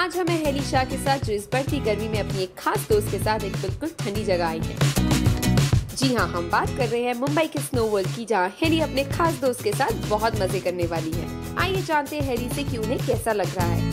आज हम हेली शाह के साथ जो इस बढ़ती गर्मी में अपनी एक खास दोस्त के साथ एक बिल्कुल ठंडी जगह आई हैं। जी हाँ, हम बात कर रहे हैं मुंबई के स्नो वर्ल्ड की, जहाँ हेली अपने खास दोस्त के साथ बहुत मजे करने वाली है। आइए जानते हैं हेली से कि उन्हें कैसा लग रहा है।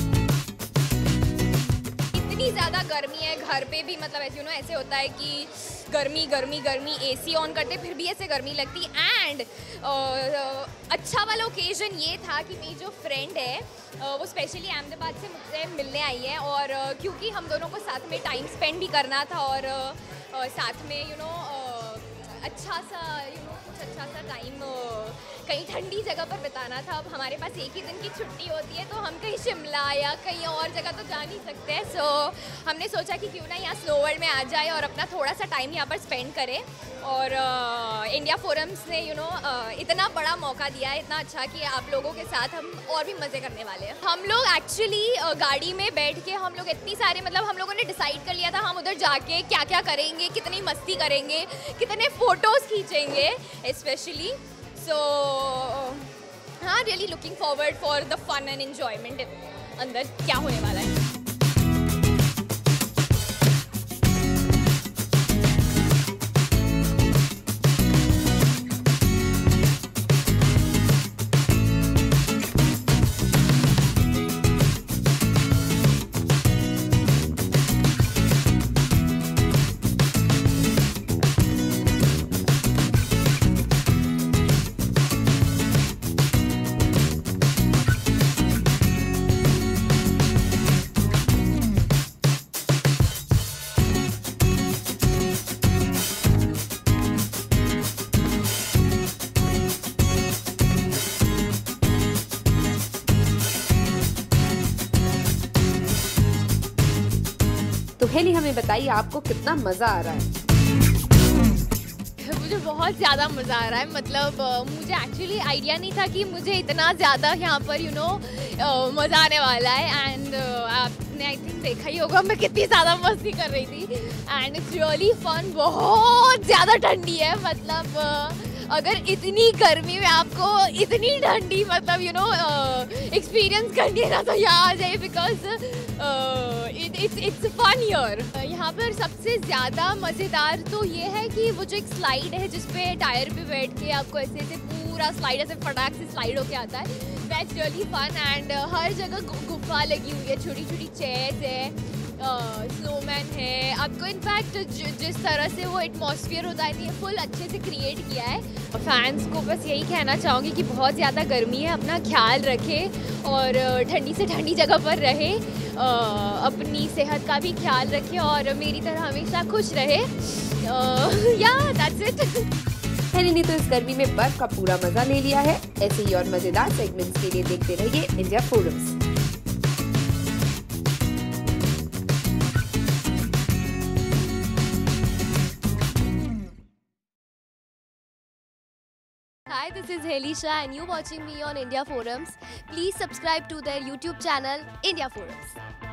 इतनी ज़्यादा गर्मी है घर पे भी, मतलब ऐसे ऐसे होता है कि गर्मी गर्मी गर्मी, एसी ऑन करते फिर भी ऐसे गर्मी लगती। एंड अच्छा वाला ओकेजन ये था कि मेरी जो फ्रेंड है वो स्पेशली अहमदाबाद से मुझसे मिलने आई है, और क्योंकि हम दोनों को साथ में टाइम स्पेंड भी करना था और साथ में अच्छा सा कुछ अच्छा सा टाइम कहीं ठंडी जगह पर बिताना था। अब हमारे पास एक ही दिन की छुट्टी होती है, तो हम कहीं शिमला या कहीं और जगह तो जा नहीं सकते हैं। सो हमने सोचा कि क्यों ना यहाँ स्नो वर्ल्ड में आ जाए और अपना थोड़ा सा टाइम यहाँ पर स्पेंड करें। और इंडिया फोरम्स ने इतना बड़ा मौका दिया है, इतना अच्छा, कि आप लोगों के साथ हम और भी मज़े करने वाले हैं। हम लोग एक्चुअली गाड़ी में बैठ के हम लोग इतनी सारे, मतलब हम लोगों ने डिसाइड कर लिया था हम उधर जाके क्या क्या करेंगे, कितनी मस्ती करेंगे, कितने फ़ोटोज़ खींचेंगे स्पेशली। सो हाँ, really looking forward for the fun and enjoyment अंदर क्या होने वाला है। तो हेली हमें बताइए आपको कितना मजा आ रहा है। मुझे बहुत ज़्यादा मज़ा आ रहा है। मतलब मुझे एक्चुअली आइडिया नहीं था कि मुझे इतना ज़्यादा यहाँ पर मज़ा आने वाला है। एंड आपने आई थिंक देखा ही होगा मैं कितनी ज़्यादा मस्ती कर रही थी। And it's really fun. बहुत ज़्यादा ठंडी है, मतलब अगर इतनी गर्मी में आपको इतनी ठंडी एक्सपीरियंस करनी है ना, तो यहाँ आ जाइए, बिकॉज इट्स फन हियर। यहाँ पर सबसे ज़्यादा मज़ेदार तो ये है कि वो जो एक स्लाइड है जिसपे टायर पे बैठ के आपको ऐसे ऐसे पूरा स्लाइड ऐसे फटाक से स्लाइड होके आता है, दैट्स रियली फन। एंड हर जगह गुफा लगी हुई है, छोटी छोटी चेयर्स है, स्नोमैन है। आपको इनफैक्ट जिस तरह से वो एटमॉस्फेयर होता है, ये फुल अच्छे से क्रिएट किया है। फैंस को बस यही कहना चाहूँगी कि बहुत ज़्यादा गर्मी है, अपना ख्याल रखें और ठंडी से ठंडी जगह पर रहे, अपनी सेहत का भी ख्याल रखें और मेरी तरह हमेशा खुश रहे। या दैट्स इट। हेली ने तो इस गर्मी में बर्फ का पूरा मजा ले लिया है। ऐसे ही और मजेदार सेगमेंट्स के लिए देखते रहिए India forums. Hi, this is Heli Shah and you're watching me on India Forums. Please subscribe to their YouTube channel, India Forums.